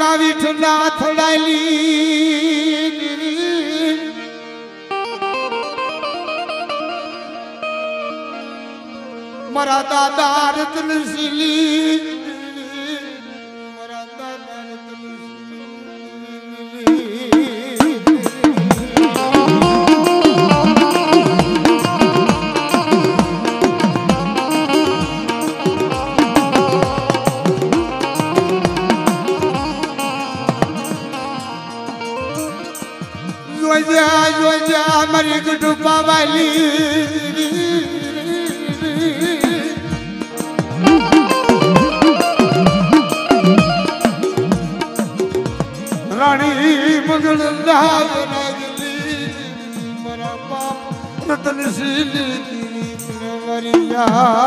विठला थड़ाली मरा दादा रतनशीली मरा दादा योजा मरी गुडुपा वाली रानी मुगल नागली मरा बाप रतनशीली मरिया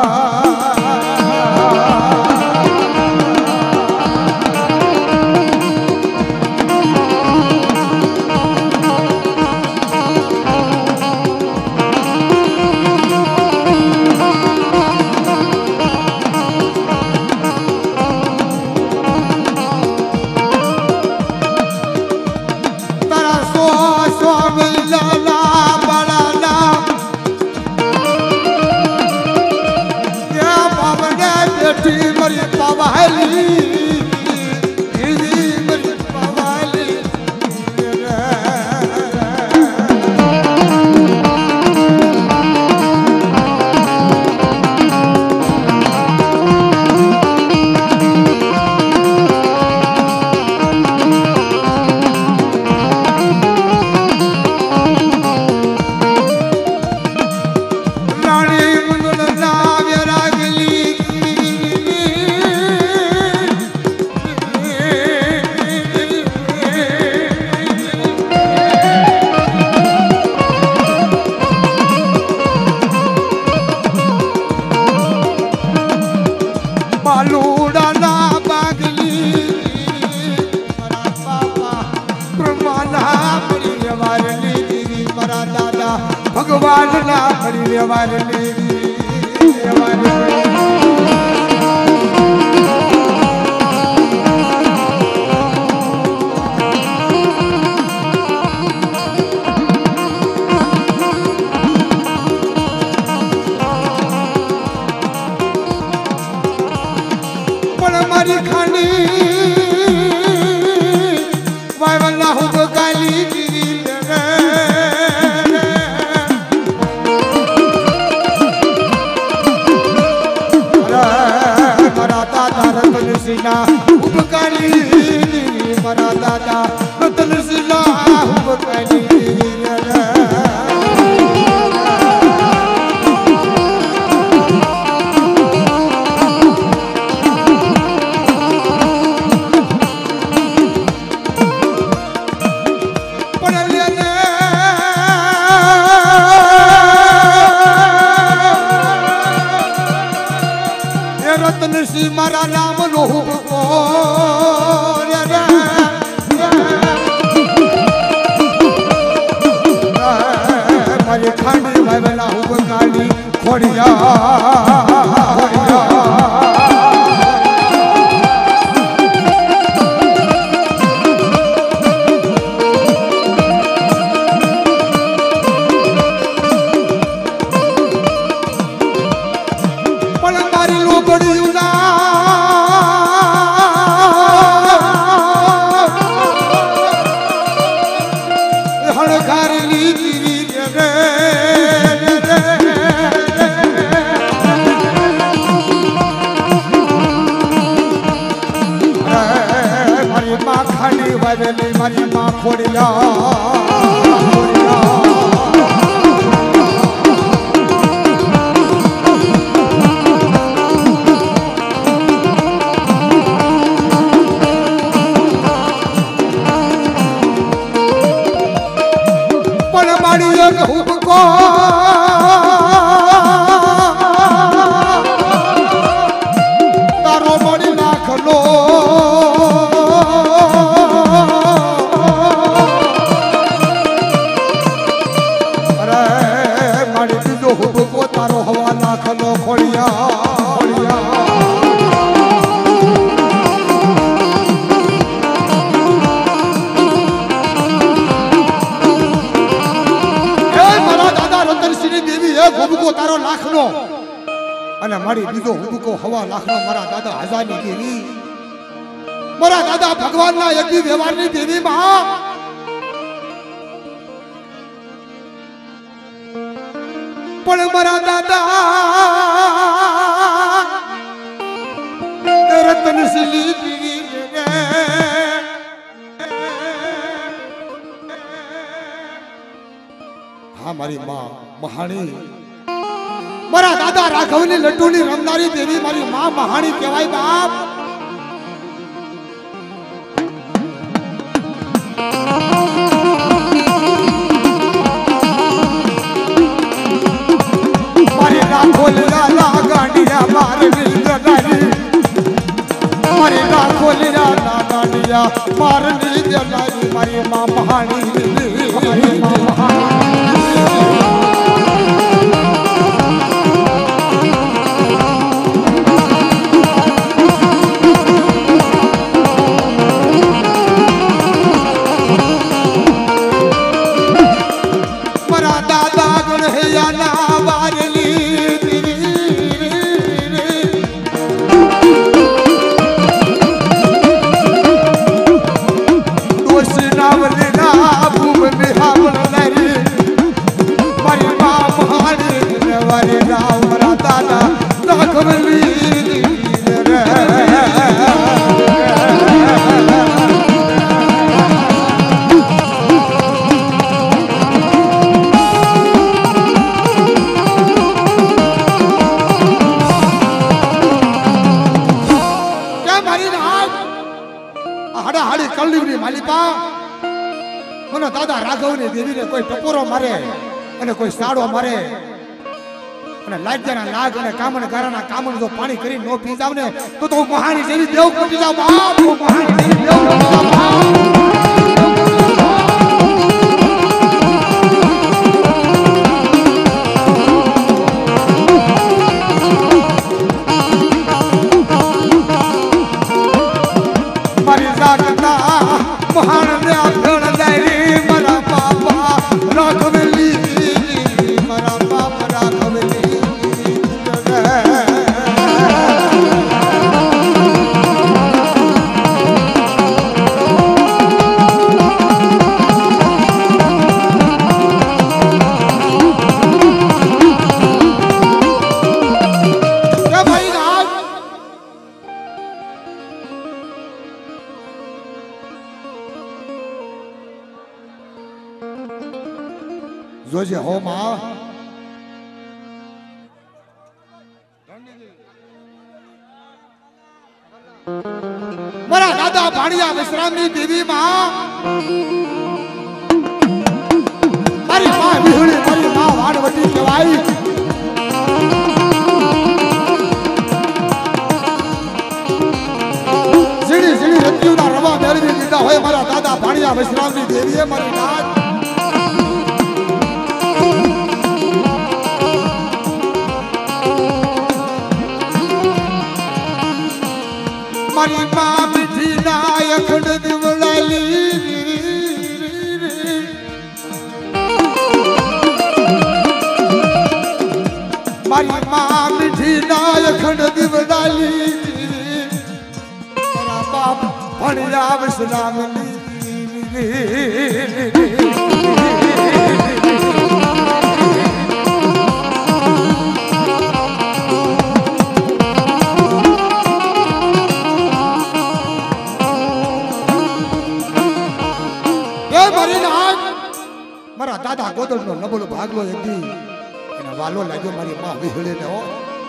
भगवान ना बड़ी हमारे हमारी खानी वाई वाला हो तो गाली रतनशीला उपकाली मरा दादा रतनशीला उपकाली रतनशी मारा नाम लोहू को मारे खाने भाई बना हूँ काली खोड़िया मारी माँ खोड़िया पर मारी को तारो बड़ी नाख लो खोड़िया खोड़िया હુબકો તારો લાખનો અને મારી બીજો હુબકો 1.5 લાખનો મારા દાદા હજારની દેવી મારા દાદા ભગવાનના યજ્ઞ વ્યવહારની દેવી માં પણ મારા દાદા રતનશીલી દેવી હા મારી માં મહાણી મારા દાદા રાઘવની લડ્ડુની રમનારી દેવી મારી માં મહાણી કહેવાય બાપ મારી રાખોલ લાલા ગાંડિયા મારની જલાલી મારી રાખોલ લાલા ગાંડિયા મારની જલાલી મારી માં મહાણી મારી માં મહાણી કોઈ ટપોરો મારે અને કોઈ સાડો મારે અને લાજ્યાના લાગ અને કામણ ગારાના કામણ જો પાણી કરી નો પી જાવ ને તો હું મહાણી જેવી દેવ કોટી જાવ બાપ હું મહાણી જેવી દેવ કોટી જાવ મારી જાગતા મહાન ને અભણ દાયરી મારા બાપા રાઘવેલી મારા બાપા રાઘવેલી જોજે હો માં મારા દાદા ભાણિયા વિશ્રામની દેવી માં મારી માં વિહળી મારી માં વાણવટી કહેવાય ઝીણી ઝીણી રત્યુના રવા મેળવી દીધા હોય મારા દાદા ભાણિયા વિશ્રામની દેવીએ મારી નાથ મારી માં મીઠી નાય અખંડ દિવડાલી મારી માં મીઠી નાય અખંડ દિવડાલી મારા બાપ ભણ્યા વિશ્રામની મારા દાદા ગોદડનો નબળો ભાગલો એકદી એને વાલો લાગ્યો મારી માં વિહળીને હો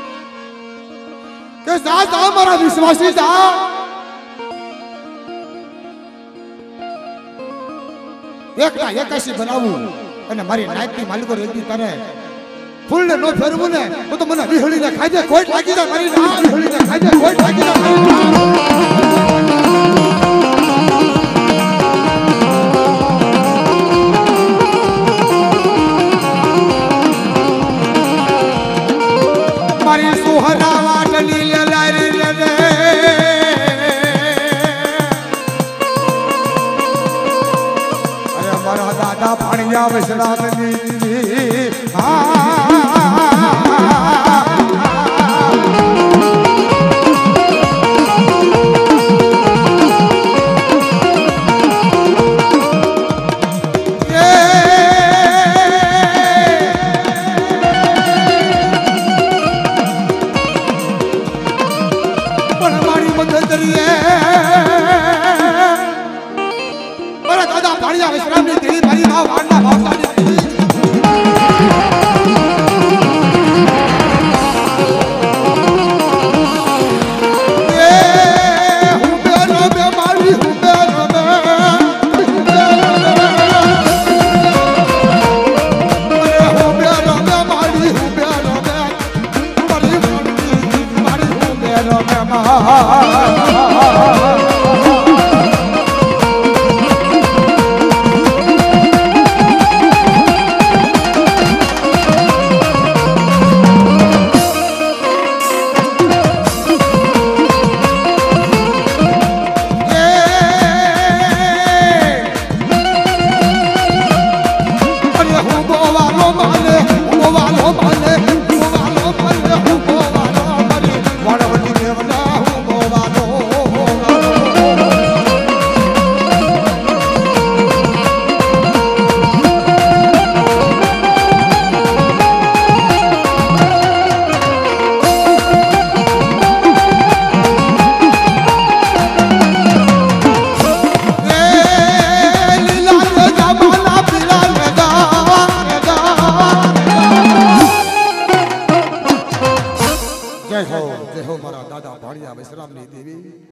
કે જા મારા વિશ્વાસી જા એકના 81 બનાવું અને મારી નાયતની માલિકો એકદી તને ફૂલને નો ફેરવું ને તો મને વિહળીને ખાજે કોઈ લાગી જાય મારી ના વિહળીને ખાજે કોઈ લાગી જાય મારી સુહરા વાટલી લલારી લને અરે મારા દાદા ભાણિયા વિશ્રામની હા દાદા ભાણિયા વિશ્રામની દેવી મારી માં વાળના ભાવતાની દેવી જય હો મારા દાદા ભાણિયા વિશ્રામની દેવી।